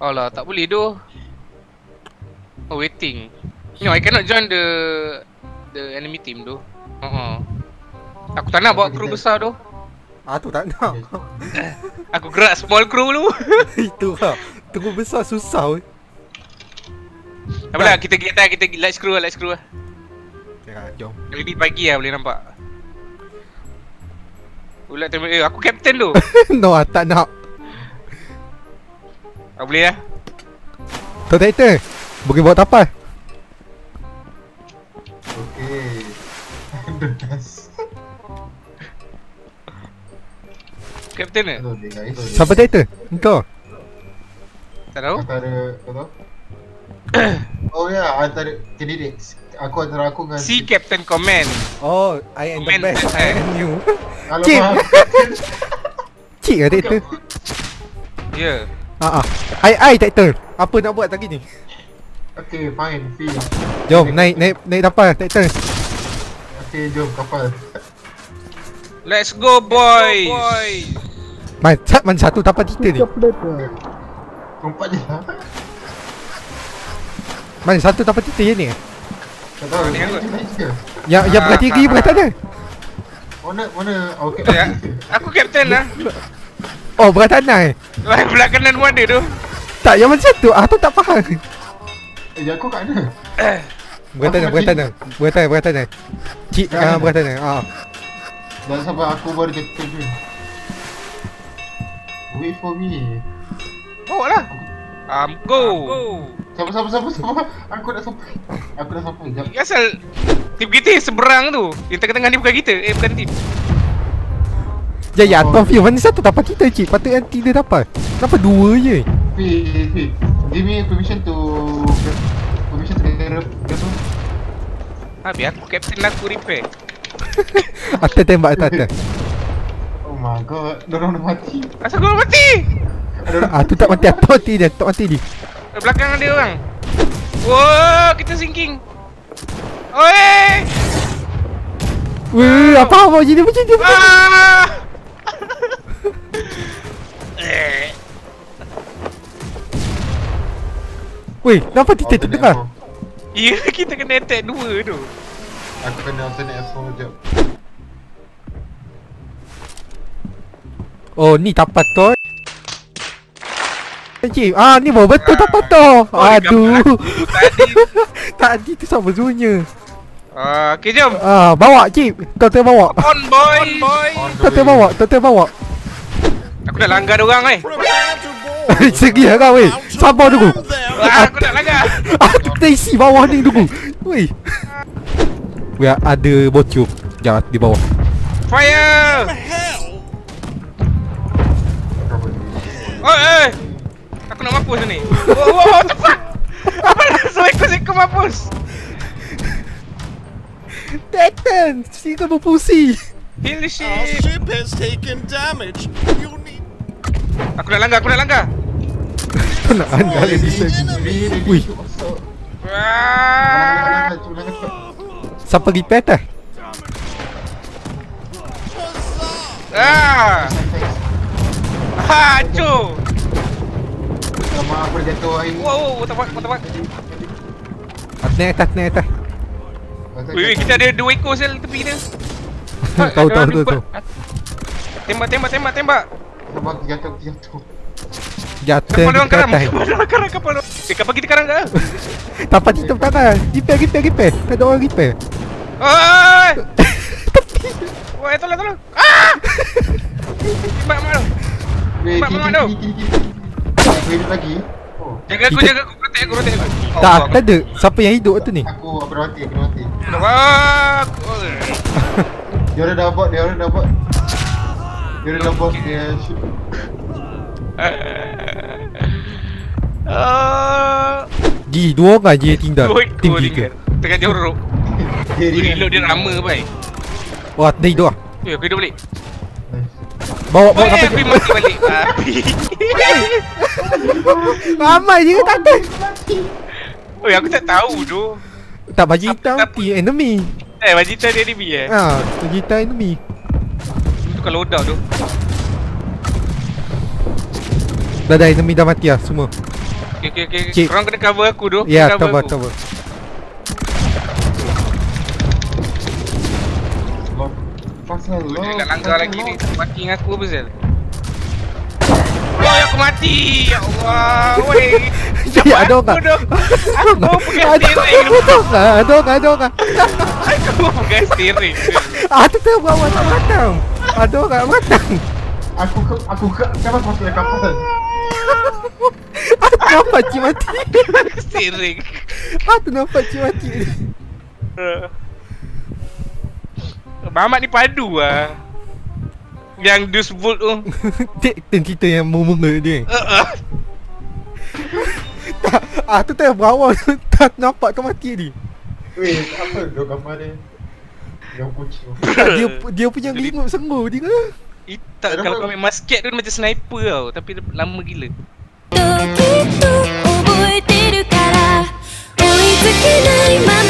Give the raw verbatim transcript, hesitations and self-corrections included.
Alah, tak boleh tu. Oh, waiting. No, I cannot join the the enemy team tu. Uh-uh. Aku tak nak bawa kru besar tu. Ah tu tak nak. Aku gerak small crew dulu. Itu lah. Kru besar susah weh. Tak apalah, kita kita kita let's crew lah, let's crew lah. Ya, jom. Lebih pagi lah boleh nampak. Ulat tembak, eh aku captain tu. No, tak nak. Ah, boleh lah. Tu Titan. Boleh bawa tapas. Okay. Captain ke? Siapa Titan? Engkau? Tak tahu? Antara, kau tahu? Oh ya, antara candidates. Aku antara aku dengan Si Captain Command. Oh, I am the Command. best. I am you. Cik. Cik lah Titan. Ya. Yeah. Haa. I, I Titan. Apa nak buat tadi ni? Okay, fine, feel. Jom, naik, naik, naik tapas Titan. Okay, jom kapal. Let's go boys. boys. Man, cat man satu tapas Titan ni. Empat je lah. Man, satu tapas Titan je ni. Tak tahu, Ni ni aku. aku. Yang, yang berat tinggi berat mana? Mana, mana? Okay. Ya. Aku captain lah. Oh, berat tanah eh? Belah kanan pun ada tu. Tak, yang macam tu. Ah, tu tak faham. Eh, aku kat mana? Berat tanah, berat tanah. Berat tanah, berat tanah. Cik, ah, berat tanah. Ah. Jangan sampai aku baru captain tu. Wait for me. Bawa lah. Um, go. go. Siapa, siapa, siapa, siapa? Aku nak sampai. Aku dah sampai, jap. Asal tim kita seberang tu. Yang tengah-tengah ni bukan kita. Eh, bukan tim. Ya, ya, confuse. Mana satu tapas kita, cik? Patut yang tiga dapat. Kenapa dua je? Wait, wait. Give me permission to... Permission to get up. Ha, biar aku captain aku repair. Atas tembak, atas, atas. Oh my god. Dorang dah mati. Asal kau mati? Ah, tu tak mati. Tak mati dia. Tak mati dia. Belakang ada orang. Wow, kita sinking. Oi! Weh, apa apa jadi macam ni? Ah! Weh, kenapa Titan tu dengar? Ya, kita kena attack dua tu. Aku kena alternate F four jap. Oh, ni tapas tu. Cik, ah ni baru betul tapas tu. Aduh. Tadi. Tadi tu sama semuanya. Ah, okey jom. Ah, bawa cik. Kau tengah bawa. On boy. boy. Kau tengah bawa, kau tengah bawa. Aku dah langgar orang eh. Segi lah kau weh. Sabar dulu. Ah, aku nak langgar. Kita isi bawah ni dulu. Weh. Weh, ada bocor. Jangan di bawah. Fire. Oi, eh. Aku nak mampus ni. Wow, wow, cepat. Apa langsung ekor-ekor mampus? Titan, singa berfungsi. Heal the ship. Our ship has taken damage. You need. Aku nak langgar, aku nak langgar. Kau nak anda lagi Wih, Wah. siapa repair atas? Ah. Hancur. Lama aku dah jatuh air. Wow, wow, tapak, tapak. Naik atas, naik atas. Wih, wih, kita ada dua ekor sel tepi kita. Tahu, tahu, tahu, tahu. Tembak, tembak, tembak, tembak. Lama aku jatuh, aku jatuh. Jatuh Kapal orang ke karam. atas. Kapal orang karam, kapal orang. Eh, kapal kita karam ke? Tapak kita ke atas. Repair, repair, repair. Tak ada orang repair. Oi! Woi, tolong, tolong. Ah! Tembak mak tu. Weh, Mak, kiri, mak, mak, kiri, kiri, kiri. Aku hidup lagi. Oh. Jaga aku, Kita- jaga aku. Protect aku, protect aku. Tak, tak ada. Siapa yang hidup tu ni? Aku, aku dah mati, aku dah mati. Wah! Dia orang dah bot, dia orang dah bot. Dia orang dah bot, dia shoot. Ah, Ji, dua orang je yang tinggal. dua Tim ekor tiga. tinggal. Tengah jorok. Dia Ui, reload dia lama bai. Wah, dia hidup lah. Eh, aku hidup balik. Bawa, Oh, bawa eh, kapal. aku mati balik. Api. Ramai je ke tak ada? Oi, aku tak tahu tu. Tak, baju hitam Apa- team enemy. Eh, Vegeta dia enemy eh. Ha, baju hitam enemy. Itu kalau loadout tu. Dah dah enemy dah mati lah semua. Okay, okay, okay. Cik. Korang kena cover aku tu. Ya, Kena cover, aku. cover. Pasal Dia lo. nak langgar lagi ni. Mati dengan aku apa Zal? Oh, aku mati. Ya Allah. Woi. Ya, ada orang. Aku mau pegang Ada steering. orang, ada orang, ada orang. Aku mau pegang steering. Ah, tu tu bawah tak matang. Ada orang matang. Aku ke aku ke kenapa kau tak kapal? Aku nampak cik mati. Steering. Aku nampak cik mati. Mamat ni padu lah. Yang dus volt tu. Cik, tu cerita yang munga dia. Tak, ah tu tak bawah tu tak nampak tu mati ni. Weh, apa dia gambar dia? Yang kucing. Tak, dia dia punya lingut sengguh dia ke? Eh, tak, kalau kau main musket tu dia macam sniper tau. Tapi dia lama gila. きっと覚えてるから追いつけないまま